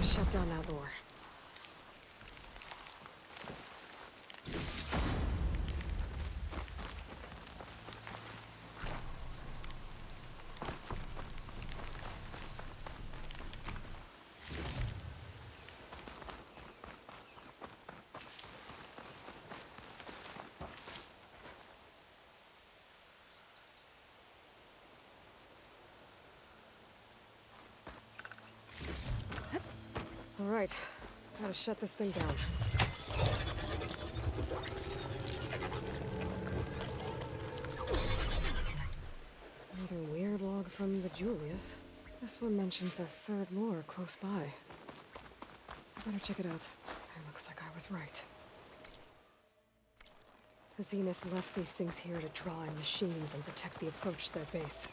Shut down that door. All right, gotta shut this thing down. Another weird log from the Julius. This one mentions a third lure close by. I better check it out. It looks like I was right. The Zeniths left these things here to draw in machines and protect the approach to their base.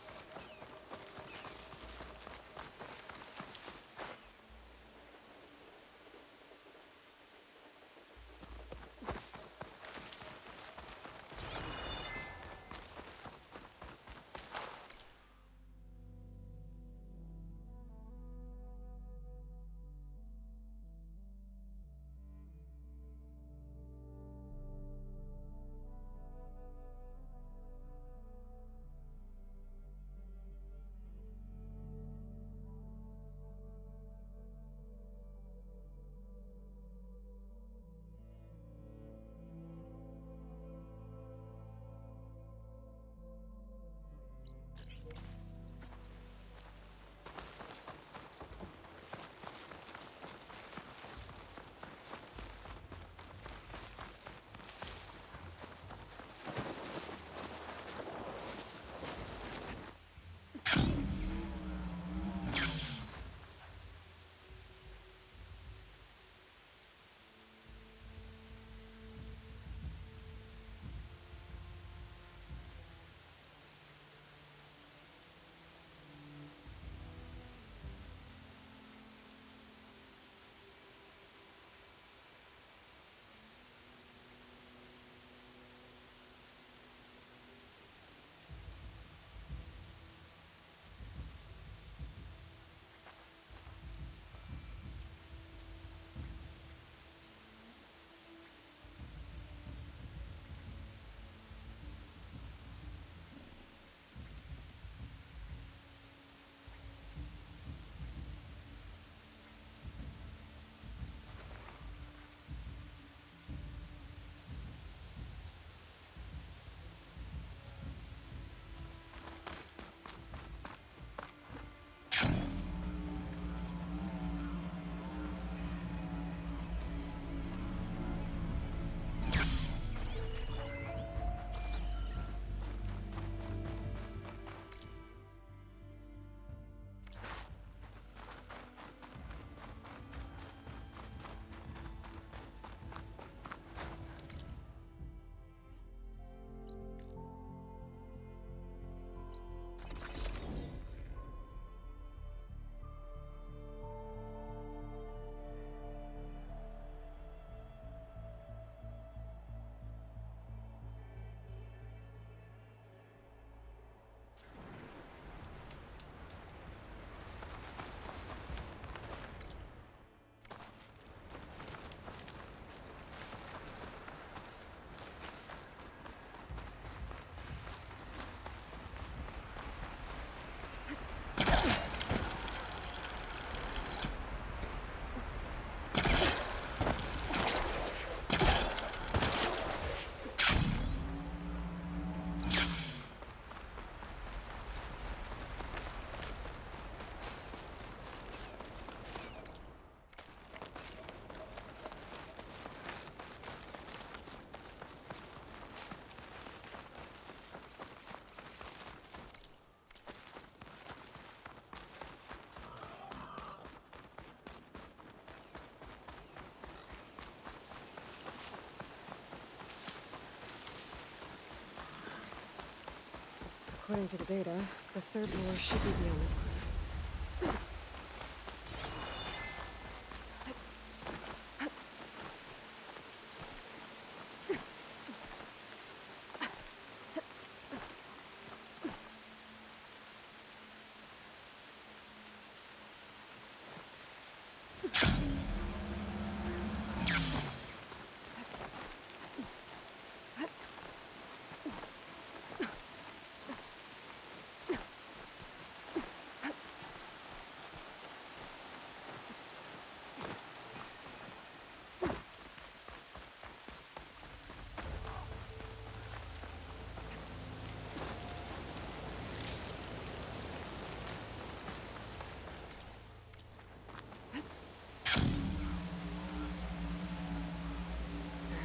According to the data, the third lure should be beyond this cliff.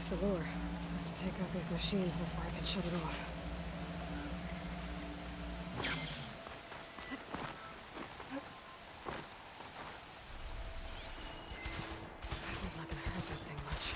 There's the lure. I have to take out these machines before I can shut it off. Plasma's not gonna hurt that thing much.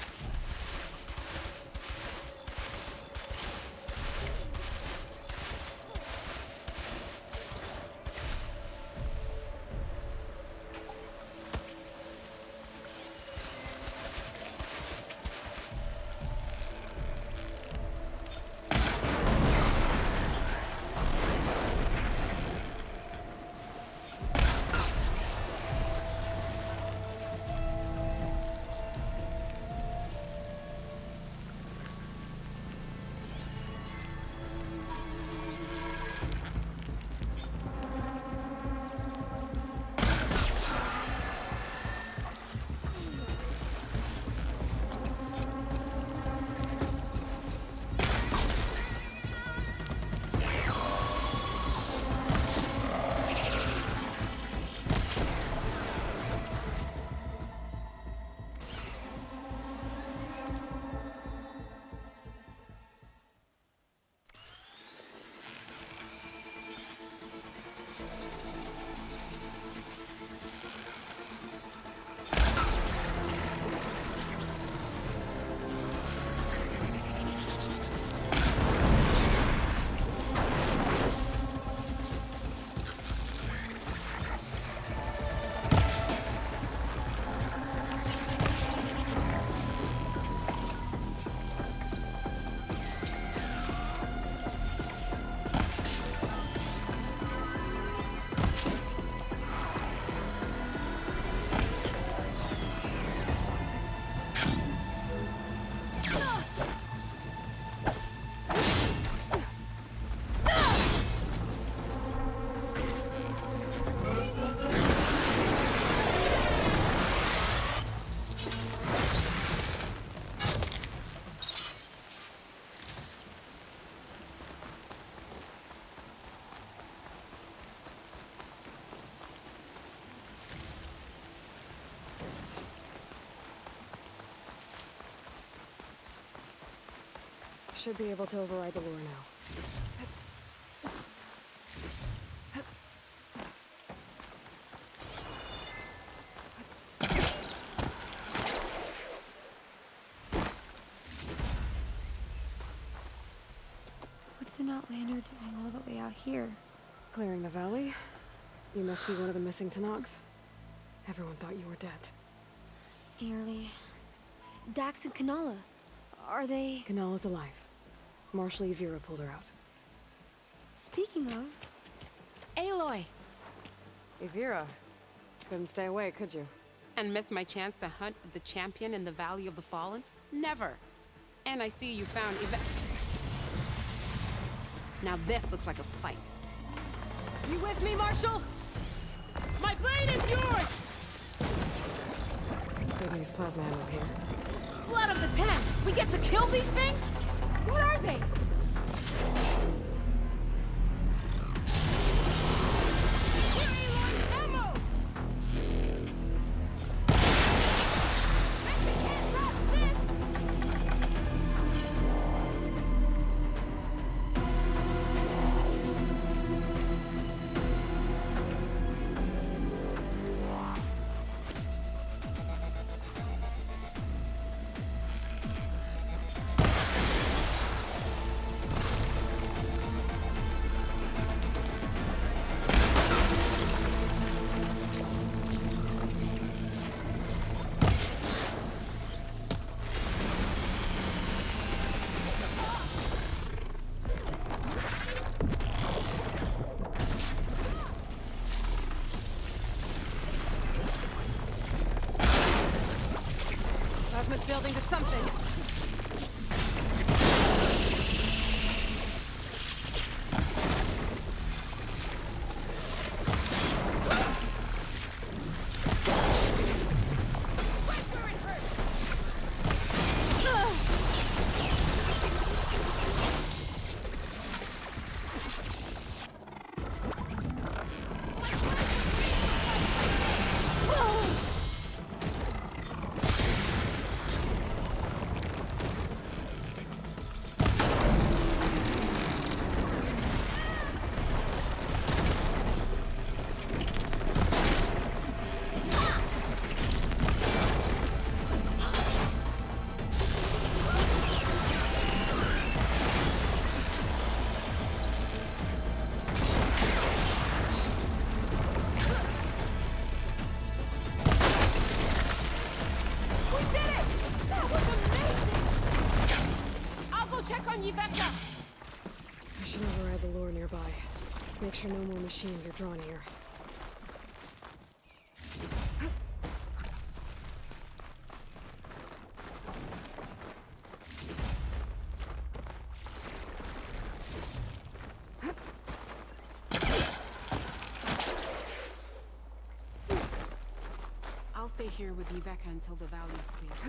Should be able to override the lure now. What's an Outlander doing all the way out here? Clearing the valley? You must be one of the missing Tenakth. Everyone thought you were dead. Nearly. Dax and Kanala. Are they... Kanala's alive. Marshal Yvira pulled her out. Speaking of... Aloy! Yvira. Couldn't stay away, could you? And miss my chance to hunt the champion in the Valley of the Fallen? Never. And I see you found Now this looks like a fight. You with me, Marshal? My blade is yours! Good news, plasma ammo here. Blood of the Ten! We get to kill these things? What are they? Ammo! Plasma's building to something. the lore nearby. Make sure no more machines are drawn here. I'll stay here with Rebecca until the valley's clear.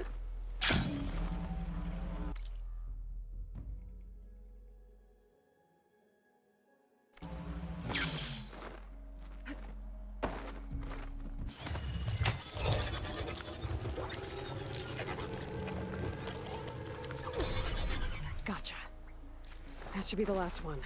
Gotcha. That should be the last one.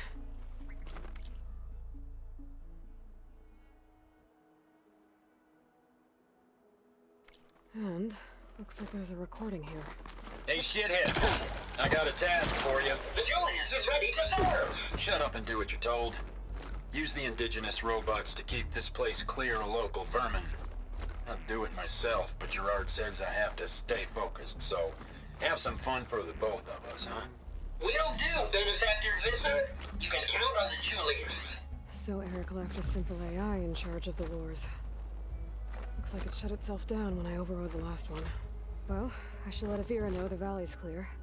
And looks like there's a recording here. Hey, shithead. I got a task for you. The Julius is ready to serve! Shut up and do what you're told. Use the indigenous robots to keep this place clear of local vermin. I'll do it myself, but Gerard says I have to stay focused, so have some fun for the both of us, huh? Will do, Benefactor Visser. You can count on the Julius. So Eric left a simple AI in charge of the lures. Looks like it shut itself down when I overrode the last one. Well, I should let Avira know the valley's clear.